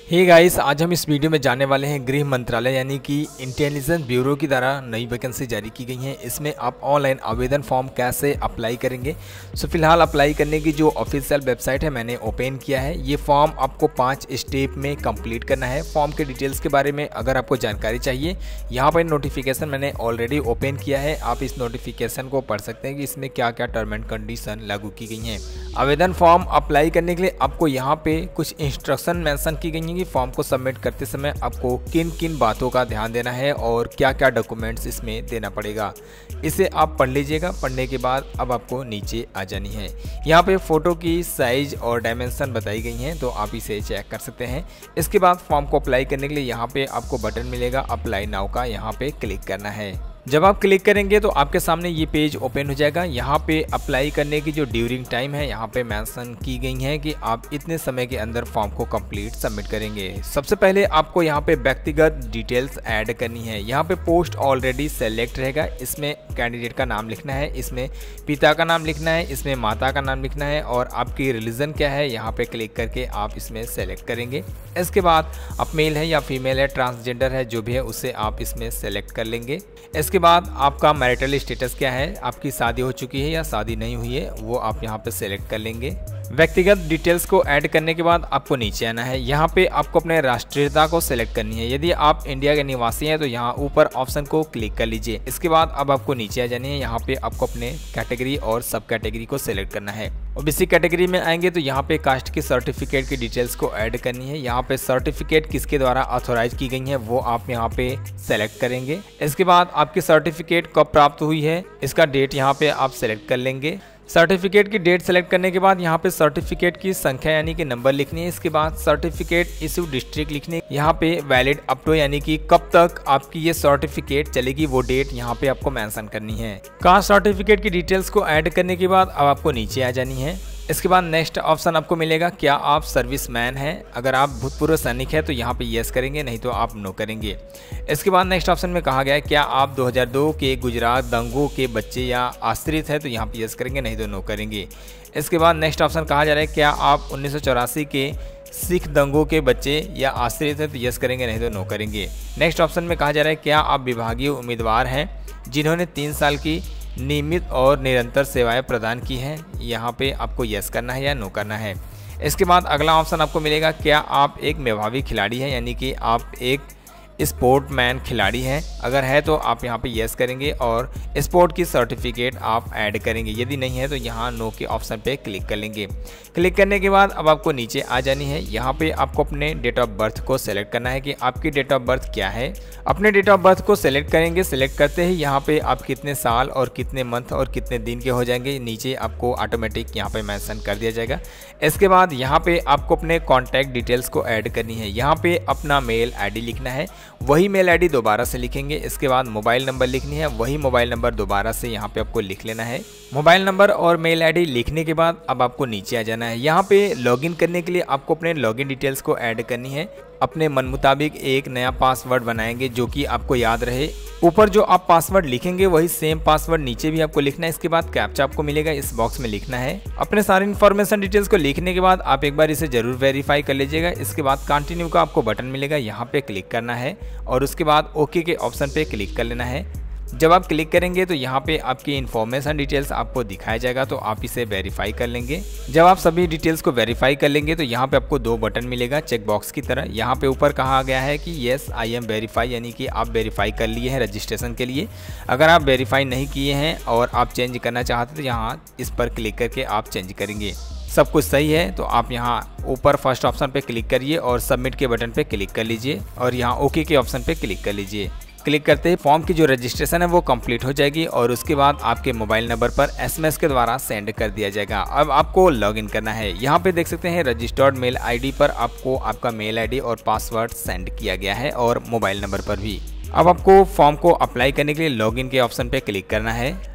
Hey guys, आज हम इस वीडियो में जानने वाले हैं गृह मंत्रालय यानी कि इंटेलिजेंस ब्यूरो की द्वारा नई वैकेंसी जारी की गई है। इसमें आप ऑनलाइन आवेदन फॉर्म कैसे अप्लाई करेंगे। सो फिलहाल अप्लाई करने की जो ऑफिशियल वेबसाइट है मैंने ओपन किया है। ये फॉर्म आपको 5 स्टेप में कंप्लीट करना है। फॉर्म के डिटेल्स के बारे में अगर आपको जानकारी चाहिए, यहाँ पर नोटिफिकेशन मैंने ऑलरेडी ओपन किया है। आप इस नोटिफिकेशन को पढ़ सकते हैं कि इसमें क्या क्या टर्म एंड कंडीशन लागू की गई हैं। आवेदन फॉर्म अप्लाई करने के लिए आपको यहाँ पे कुछ इंस्ट्रक्शन मेंशन की गई हैं कि फॉर्म को सबमिट करते समय आपको किन किन बातों का ध्यान देना है और क्या क्या डॉक्यूमेंट्स इसमें देना पड़ेगा। इसे आप पढ़ लीजिएगा। पढ़ने के बाद अब आपको नीचे आ जानी है। यहाँ पे फ़ोटो की साइज और डायमेंशन बताई गई हैं, तो आप इसे चेक कर सकते हैं। इसके बाद फॉर्म को अप्लाई करने के लिए यहाँ पे आपको बटन मिलेगा अप्लाई नाउ का, यहाँ पे क्लिक करना है। जब आप क्लिक करेंगे तो आपके सामने ये पेज ओपन हो जाएगा। यहाँ पे अप्लाई करने की जो ड्यूरिंग टाइम है यहाँ पे मेंशन की गई है कि आप इतने समय के अंदर फॉर्म को कंप्लीट सबमिट करेंगे। सबसे पहले आपको यहाँ पे व्यक्तिगत डिटेल्स ऐड करनी है। यहाँ पे पोस्ट ऑलरेडी सेलेक्ट रहेगा। इसमें कैंडिडेट का नाम लिखना है, इसमें पिता का नाम लिखना है, इसमें माता का नाम लिखना है और आपकी रिलीजन क्या है यहाँ पे क्लिक करके आप इसमें सेलेक्ट करेंगे। इसके बाद आप मेल है या फीमेल है, ट्रांसजेंडर है, जो भी है उसे आप इसमें सेलेक्ट कर लेंगे। इसके बाद आपका मैरिटल स्टेटस क्या है, आपकी शादी हो चुकी है या शादी नहीं हुई है, वो आप यहाँ पे सेलेक्ट कर लेंगे। व्यक्तिगत डिटेल्स को ऐड करने के बाद आपको नीचे आना है। यहाँ पे आपको अपने राष्ट्रीयता को सिलेक्ट करनी है। यदि आप इंडिया के निवासी हैं तो यहाँ ऊपर ऑप्शन को क्लिक कर लीजिए। इसके बाद अब आपको नीचे आ जानी है। यहाँ पे आपको अपने कैटेगरी और सब कैटेगरी को सिलेक्ट करना है। ओबीसी कैटेगरी में आएंगे तो यहाँ पे कास्ट की सर्टिफिकेट की डिटेल्स को ऐड करनी है। यहाँ पे सर्टिफिकेट किसके द्वारा ऑथोराइज की गई है वो आप यहाँ पे सेलेक्ट करेंगे। इसके बाद आपकी सर्टिफिकेट कब प्राप्त हुई है इसका डेट यहाँ पे आप सेलेक्ट कर लेंगे। सर्टिफिकेट की डेट सेलेक्ट करने के बाद यहाँ पे सर्टिफिकेट की संख्या यानी कि नंबर लिखनी है। इसके बाद सर्टिफिकेट इशू डिस्ट्रिक्ट लिखनी है। यहाँ पे वैलिड अप टू यानी कि कब तक आपकी ये सर्टिफिकेट चलेगी वो डेट यहाँ पे आपको मेंशन करनी है। कास्ट सर्टिफिकेट की डिटेल्स को ऐड करने के बाद अब आपको नीचे आ जानी है। इसके बाद नेक्स्ट ऑप्शन आपको मिलेगा क्या आप सर्विसमैन हैं। अगर आप भूतपूर्व सैनिक है तो यहाँ पे यस करेंगे, नहीं तो आप नो करेंगे। इसके बाद नेक्स्ट ऑप्शन में कहा गया है क्या आप 2002 के गुजरात दंगों के बच्चे या आश्रित है, तो यहाँ पे यस करेंगे, नहीं तो नो करेंगे। इसके बाद नेक्स्ट ऑप्शन कहा जा रहा है क्या आप 1984 के सिख दंगों के बच्चे या आश्रित है, तो यस करेंगे, नहीं तो नो करेंगे। नेक्स्ट ऑप्शन में कहा जा रहा है क्या आप विभागीय उम्मीदवार हैं जिन्होंने 3 साल की नियमित और निरंतर सेवाएं प्रदान की हैं, यहाँ पे आपको यस करना है या नो करना है। इसके बाद अगला ऑप्शन आपको मिलेगा क्या आप एक मेधावी खिलाड़ी हैं यानी कि आप एक स्पोर्टमैन खिलाड़ी हैं। अगर है तो आप यहाँ पे यस करेंगे और स्पोर्ट की सर्टिफिकेट आप ऐड करेंगे। यदि नहीं है तो यहाँ नो के ऑप्शन पे क्लिक कर लेंगे। क्लिक करने के बाद अब आपको नीचे आ जानी है। यहाँ पे आपको अपने डेट ऑफ बर्थ को सेलेक्ट करना है कि आपकी डेट ऑफ बर्थ क्या है। अपने डेट ऑफ बर्थ को सेलेक्ट करेंगे। सेलेक्ट करते ही यहाँ पे आप कितने साल और कितने मंथ और कितने दिन के हो जाएंगे नीचे आपको ऑटोमेटिक यहाँ पे मेंशन कर दिया जाएगा। इसके बाद यहाँ पे आपको अपने कॉन्टैक्ट डिटेल्स को ऐड करनी है। यहाँ पे अपना मेल ID लिखना है, वही मेल ID दोबारा से लिखेंगे। इसके बाद मोबाइल नंबर लिखनी है, वही मोबाइल नंबर दोबारा से यहाँ पे आपको लिख लेना है। मोबाइल नंबर और मेल ID लिखने के बाद अब आपको नीचे आ जाना है। यहाँ पे लॉगिन करने के लिए आपको अपने लॉगिन डिटेल्स को ऐड करनी है। अपने मन मुताबिक एक नया पासवर्ड बनाएंगे जो कि आपको याद रहे। ऊपर जो आप पासवर्ड लिखेंगे वही सेम पासवर्ड नीचे भी आपको लिखना है। इसके बाद कैप्चा आपको मिलेगा, इस बॉक्स में लिखना है। अपने सारे इन्फॉर्मेशन डिटेल्स को लिखने के बाद आप एक बार इसे जरूर वेरीफाई कर लीजिएगा। इसके बाद कंटिन्यू का आपको बटन मिलेगा, यहाँ पे क्लिक करना है और उसके बाद ओके के ऑप्शन पे क्लिक कर लेना है। जब आप क्लिक करेंगे तो यहाँ पे आपकी इन्फॉर्मेशन डिटेल्स आपको दिखाया जाएगा, तो आप इसे वेरीफाई कर लेंगे। जब आप सभी डिटेल्स को वेरीफाई कर लेंगे तो यहाँ पे आपको 2 बटन मिलेगा चेक बॉक्स की तरह। यहाँ पे ऊपर कहा गया है कि येस आई एम वेरीफाई यानी कि आप वेरीफाई कर लिए हैं रजिस्ट्रेशन के लिए। अगर आप वेरीफाई नहीं किए हैं और आप चेंज करना चाहते तो यहाँ इस पर क्लिक करके आप चेंज करेंगे। सब कुछ सही है तो आप यहाँ ऊपर फर्स्ट ऑप्शन पे क्लिक करिए और सबमिट के बटन पे क्लिक कर लीजिए और यहाँ ओके के ऑप्शन पे क्लिक कर लीजिए। क्लिक करते ही फॉर्म की जो रजिस्ट्रेशन है वो कंप्लीट हो जाएगी और उसके बाद आपके मोबाइल नंबर पर SMS के द्वारा सेंड कर दिया जाएगा। अब आपको लॉगिन करना है। यहाँ पे देख सकते हैं रजिस्टर्ड मेल ID पर आपको आपका मेल ID और पासवर्ड सेंड किया गया है और मोबाइल नंबर पर भी। अब आपको फॉर्म को अप्लाई करने के लिए लॉगिन के ऑप्शन पे क्लिक करना है।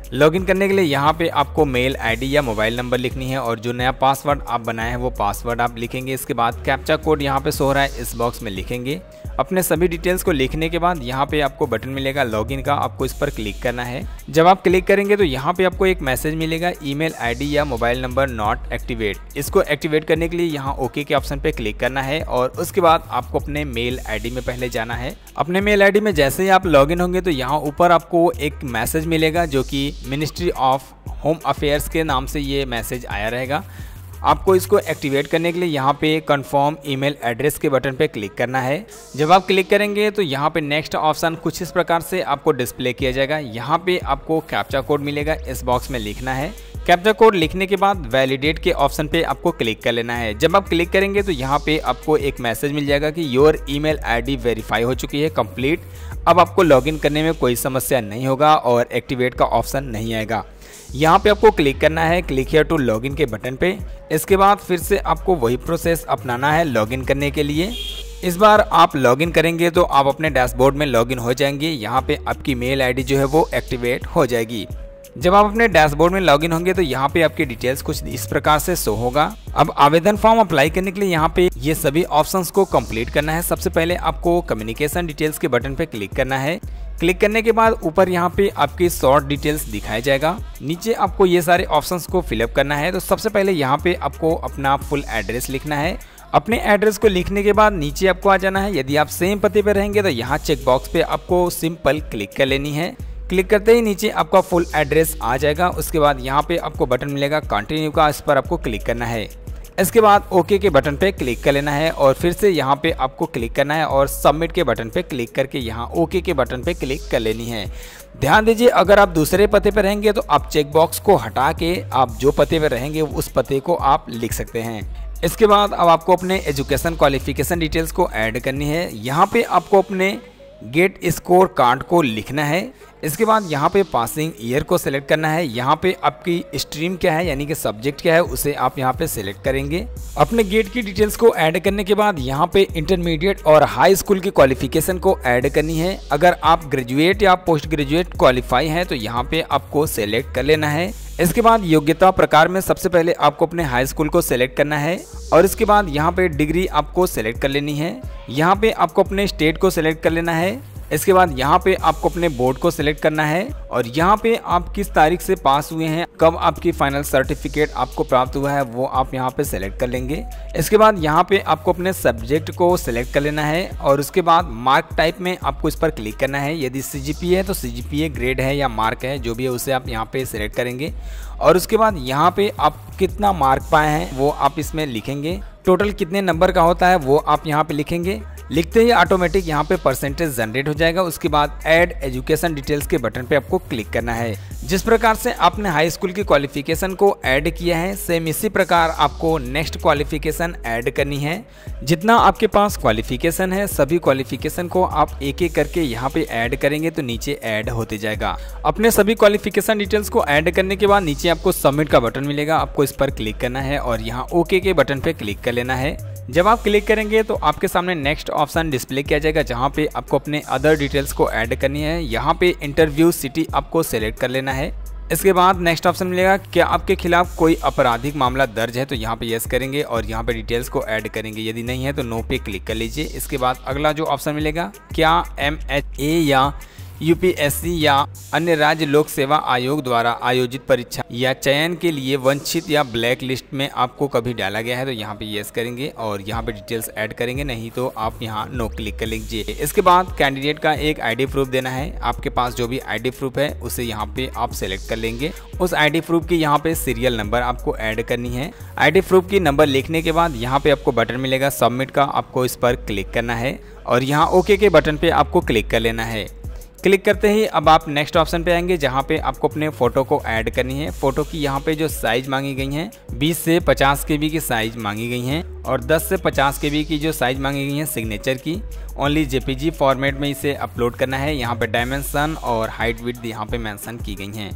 लॉगिन करने के लिए यहाँ पे आपको मेल आईडी या मोबाइल नंबर लिखनी है और जो नया पासवर्ड आप बनाए हैं वो पासवर्ड आप लिखेंगे। इसके बाद कैप्चा कोड यहाँ पे शो हो रहा है, इस बॉक्स में लिखेंगे। अपने सभी डिटेल्स को लिखने के बाद यहाँ पे आपको बटन मिलेगा लॉगिन का, आपको इस पर क्लिक करना है। जब आप क्लिक करेंगे तो यहाँ पे आपको एक मैसेज मिलेगा, ईमेल आईडी या मोबाइल नंबर नॉट एक्टिवेट। इसको एक्टिवेट करने के लिए यहाँ ओके के ऑप्शन पे क्लिक करना है और उसके बाद आपको अपने मेल आईडी में पहले जाना है। अपने मेल आईडी में जैसे ही आप लॉगिन होंगे तो यहाँ ऊपर आपको एक मैसेज मिलेगा जो कि मिनिस्ट्री ऑफ होम अफेयर्स के नाम से ये मैसेज आया रहेगा। आपको इसको एक्टिवेट करने के लिए यहाँ पे कंफर्म ईमेल एड्रेस के बटन पे क्लिक करना है। जब आप क्लिक करेंगे तो यहाँ पे नेक्स्ट ऑप्शन कुछ इस प्रकार से आपको डिस्प्ले किया जाएगा। यहाँ पे आपको कैप्चा कोड मिलेगा, इस बॉक्स में लिखना है। कैप्चा कोड लिखने के बाद वैलिडेट के ऑप्शन पे आपको क्लिक कर लेना है। जब आप क्लिक करेंगे तो यहाँ पे आपको एक मैसेज मिल जाएगा कि योर ईमेल आईडी वेरीफाई हो चुकी है, कंप्लीट। अब आपको लॉगिन करने में कोई समस्या नहीं होगा और एक्टिवेट का ऑप्शन नहीं आएगा। यहाँ पे आपको क्लिक करना है क्लिक हियर टू लॉगिन के बटन पे। इसके बाद फिर से आपको वही प्रोसेस अपनाना है लॉगिन करने के लिए। इस बार आप लॉगिन करेंगे तो आप अपने डैशबोर्ड में लॉगिन हो जाएंगे। यहाँ पे आपकी मेल आईडी जो है वो एक्टिवेट हो जाएगी। जब आप अपने डैशबोर्ड में लॉगिन होंगे तो यहाँ पे आपकी डिटेल्स कुछ इस प्रकार से शो होगा। अब आवेदन फॉर्म अप्लाई करने के लिए यहाँ पे ये सभी ऑप्शंस को कंप्लीट करना है। सबसे पहले आपको कम्युनिकेशन डिटेल्स के बटन पे क्लिक करना है। क्लिक करने के बाद ऊपर यहाँ पे आपकी शॉर्ट डिटेल्स दिखाया जाएगा। नीचे आपको ये सारे ऑप्शंस को फिलअप करना है। तो सबसे पहले यहाँ पे आपको अपना फुल एड्रेस लिखना है। अपने एड्रेस को लिखने के बाद नीचे आपको आ जाना है। यदि आप सेम पते पे रहेंगे तो यहाँ चेक बॉक्स पे आपको सिंपल क्लिक कर लेनी है। क्लिक करते ही नीचे आपका फुल एड्रेस आ जाएगा। उसके बाद यहाँ पे आपको बटन मिलेगा कंटिन्यू का, इस पर आपको क्लिक करना है। इसके बाद ओके के बटन पे क्लिक कर लेना है और फिर से यहाँ पे आपको क्लिक करना है और सबमिट के बटन पे क्लिक करके यहाँ ओके के बटन पे क्लिक कर लेनी है। ध्यान दीजिए, अगर आप दूसरे पते पे रहेंगे तो आप चेक बॉक्स को हटा के आप जो पते पे रहेंगे उस पते को आप लिख सकते हैं। इसके बाद अब आपको अपने एजुकेशन क्वालिफिकेशन डिटेल्स को ऐड करनी है। यहाँ पे आपको अपने गेट स्कोर कार्ड को लिखना है। इसके बाद यहाँ पे पासिंग ईयर को सिलेक्ट करना है। यहाँ पे आपकी स्ट्रीम क्या है यानी कि सब्जेक्ट क्या है उसे आप यहाँ पे सिलेक्ट करेंगे। अपने गेट की डिटेल्स को ऐड करने के बाद यहाँ पे इंटरमीडिएट और हाई स्कूल की क्वालिफिकेशन को ऐड करनी है। अगर आप ग्रेजुएट या पोस्ट ग्रेजुएट क्वालिफाई हैं तो यहाँ पे आपको सिलेक्ट कर लेना है। इसके बाद योग्यता प्रकार में सबसे पहले आपको अपने हाई स्कूल को सिलेक्ट करना है और इसके बाद यहाँ पे डिग्री आपको सिलेक्ट कर लेनी है। यहाँ पे आपको अपने स्टेट को सिलेक्ट कर लेना है। इसके बाद यहाँ पे आपको अपने बोर्ड को सिलेक्ट करना है और यहाँ पे आप किस तारीख से पास हुए हैं, कब आपकी फाइनल सर्टिफिकेट आपको प्राप्त हुआ है वो आप यहाँ पे सिलेक्ट कर लेंगे। इसके बाद यहाँ पे आपको अपने सब्जेक्ट को सिलेक्ट कर लेना है और उसके बाद मार्क टाइप में आपको इस पर क्लिक करना है। यदि CGPA है तो CGPA ग्रेड है या मार्क है, जो भी है उसे आप यहाँ पे सिलेक्ट करेंगे और उसके बाद यहाँ पे आप कितना मार्क पाए हैं वो आप इसमें लिखेंगे। टोटल कितने नंबर का होता है वो आप यहाँ पे लिखेंगे। लिखते ही ऑटोमेटिक यहाँ पे परसेंटेज जनरेट हो जाएगा। उसके बाद ऐड एजुकेशन डिटेल्स के बटन पे आपको क्लिक करना है। जिस प्रकार से आपने हाई स्कूल की क्वालिफिकेशन को ऐड किया है सेम इसी प्रकार आपको नेक्स्ट क्वालिफिकेशन ऐड करनी है। जितना आपके पास क्वालिफिकेशन है सभी क्वालिफिकेशन को आप एक एक करके यहाँ पे ऐड करेंगे तो नीचे ऐड होते जाएगा। अपने सभी क्वालिफिकेशन डिटेल्स को ऐड करने के बाद नीचे आपको सबमिट का बटन मिलेगा, आपको इस पर क्लिक करना है और यहाँ ओके के बटन पे क्लिक कर लेना है। जब आप क्लिक करेंगे तो आपके सामने नेक्स्ट ऑप्शन डिस्प्ले किया जाएगा जहां पे आपको अपने अदर डिटेल्स को ऐड करनी है। यहां पे इंटरव्यू सिटी आपको सेलेक्ट कर लेना है। इसके बाद नेक्स्ट ऑप्शन मिलेगा क्या आपके खिलाफ कोई आपराधिक मामला दर्ज है, तो यहाँ पे यस करेंगे और यहाँ पे डिटेल्स को ऐड करेंगे। यदि नहीं है तो नो पे क्लिक कर लीजिए। इसके बाद अगला जो ऑप्शन मिलेगा क्या MHA या UPSC या अन्य राज्य लोक सेवा आयोग द्वारा आयोजित परीक्षा या चयन के लिए वंचित या ब्लैक लिस्ट में आपको कभी डाला गया है, तो यहाँ पे यस करेंगे और यहाँ पे डिटेल्स ऐड करेंगे, नहीं तो आप यहाँ नो क्लिक कर लीजिए। इसके बाद कैंडिडेट का एक ID प्रूफ देना है। आपके पास जो भी ID प्रूफ है उसे यहाँ पे आप सेलेक्ट कर लेंगे। उस ID प्रूफ की यहाँ पे सीरियल नंबर आपको ऐड करनी है। ID प्रूफ की नंबर लिखने के बाद यहाँ पे आपको बटन मिलेगा सबमिट का, आपको इस पर क्लिक करना है और यहाँ ओके के बटन पे आपको क्लिक कर लेना है। क्लिक करते ही अब आप नेक्स्ट ऑप्शन पे आएंगे जहाँ पे आपको अपने फ़ोटो को ऐड करनी है। फ़ोटो की यहाँ पे जो साइज़ मांगी गई हैं 20 से 50 KB की साइज़ मांगी गई हैं और 10 से 50 KB की जो साइज़ मांगी गई हैं सिग्नेचर की, ओनली JPG फॉर्मेट में इसे अपलोड करना है। यहाँ पे डायमेंशन और हाइट विड्थ यहाँ पे मेंशन की गई हैं।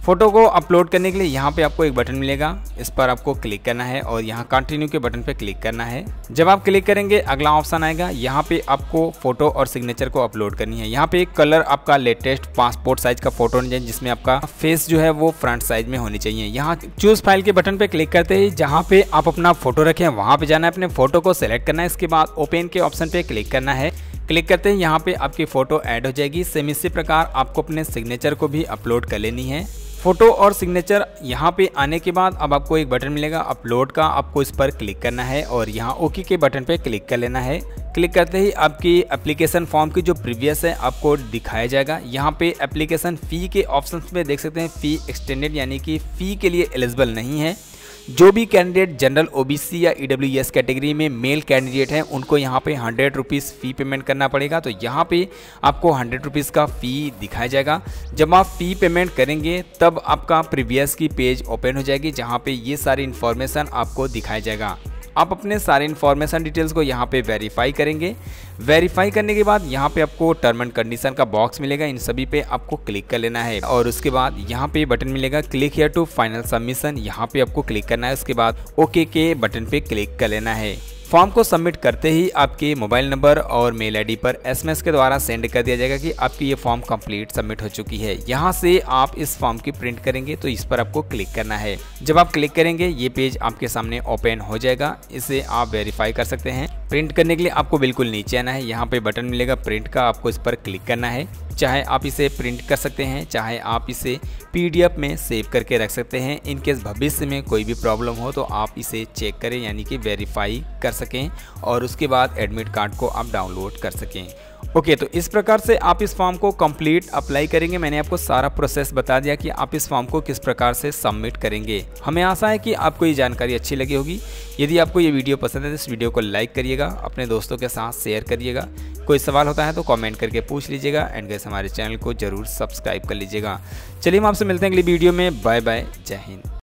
फ़ोटो को अपलोड करने के लिए यहाँ पे आपको एक बटन मिलेगा, इस पर आपको क्लिक करना है और यहाँ कंटिन्यू के बटन पे क्लिक करना है। जब आप क्लिक करेंगे अगला ऑप्शन आएगा, यहाँ पे आपको फ़ोटो और सिग्नेचर को अपलोड करनी है। यहाँ पे एक कलर आपका लेटेस्ट पासपोर्ट साइज का फ़ोटो होना चाहिए, जिसमें आपका फेस जो है वो फ्रंट साइज में होनी चाहिए। यहाँ चूज़ फाइल के बटन पे क्लिक करते ही जहाँ पे आप अपना फ़ोटो रखें वहाँ पे जाना है, अपने फ़ोटो को सेलेक्ट करना है। इसके बाद ओपन के ऑप्शन पे क्लिक करना है। क्लिक करते ही यहाँ पे आपकी फ़ोटो ऐड हो जाएगी। सेम इसी प्रकार आपको अपने सिग्नेचर को भी अपलोड कर लेनी है। फ़ोटो और सिग्नेचर यहाँ पे आने के बाद अब आपको एक बटन मिलेगा अपलोड का, आपको इस पर क्लिक करना है और यहाँ ओके के बटन पे क्लिक कर लेना है। क्लिक करते ही आपकी एप्लीकेशन फॉर्म की जो प्रीवियस है आपको दिखाया जाएगा। यहाँ पे एप्लीकेशन फ़ी के ऑप्शंस में देख सकते हैं फ़ी एक्सटेंडेड, यानी कि फ़ी के लिए एलिजिबल नहीं है। जो भी कैंडिडेट जनरल ओबीसी या ईडब्ल्यूएस कैटेगरी में मेल कैंडिडेट हैं उनको यहाँ पे 100 रुपीज़ फ़ी पेमेंट करना पड़ेगा। तो यहाँ पे आपको 100 रुपीज़ का फ़ी दिखाया जाएगा। जब आप फ़ी पेमेंट करेंगे तब आपका प्रीवियस की पेज ओपन हो जाएगी, जहाँ पे ये सारी इन्फॉर्मेशन आपको दिखाया जाएगा। आप अपने सारे इन्फॉर्मेशन डिटेल्स को यहाँ पे वेरीफाई करेंगे। वेरीफाई करने के बाद यहाँ पे आपको टर्म एंड कंडीशन का बॉक्स मिलेगा, इन सभी पे आपको क्लिक कर लेना है और उसके बाद यहाँ पे बटन मिलेगा click here to final submission, यहाँ पे आपको क्लिक करना है। उसके बाद ओके के बटन पे क्लिक कर लेना है। फॉर्म को सबमिट करते ही आपके मोबाइल नंबर और मेल आईडी पर एसएमएस के द्वारा सेंड कर दिया जाएगा कि आपकी ये फॉर्म कंप्लीट सबमिट हो चुकी है। यहाँ से आप इस फॉर्म की प्रिंट करेंगे तो इस पर आपको क्लिक करना है। जब आप क्लिक करेंगे ये पेज आपके सामने ओपन हो जाएगा। इसे आप वेरीफाई कर सकते हैं। प्रिंट करने के लिए आपको बिल्कुल नीचे आना है, यहाँ पे बटन मिलेगा प्रिंट का, आपको इस पर क्लिक करना है। चाहे आप इसे प्रिंट कर सकते हैं, चाहे आप इसे पीडीएफ में सेव करके रख सकते हैं। इनकेस भविष्य में कोई भी प्रॉब्लम हो तो आप इसे चेक करें, यानी कि वेरीफाई कर सकें और उसके बाद एडमिट कार्ड को आप डाउनलोड कर सकें। ओके, तो इस प्रकार से आप इस फॉर्म को कंप्लीट अप्लाई करेंगे। मैंने आपको सारा प्रोसेस बता दिया कि आप इस फॉर्म को किस प्रकार से सबमिट करेंगे। हमें आशा है कि आपको ये जानकारी अच्छी लगी होगी। यदि आपको ये वीडियो पसंद है तो इस वीडियो को लाइक करिएगा, अपने दोस्तों के साथ शेयर करिएगा। कोई सवाल होता है तो कमेंट करके पूछ लीजिएगा एंड गाइस हमारे चैनल को जरूर सब्सक्राइब कर लीजिएगा। चलिए हम आपसे मिलते हैं अगली वीडियो में। बाय बाय, जय हिंद।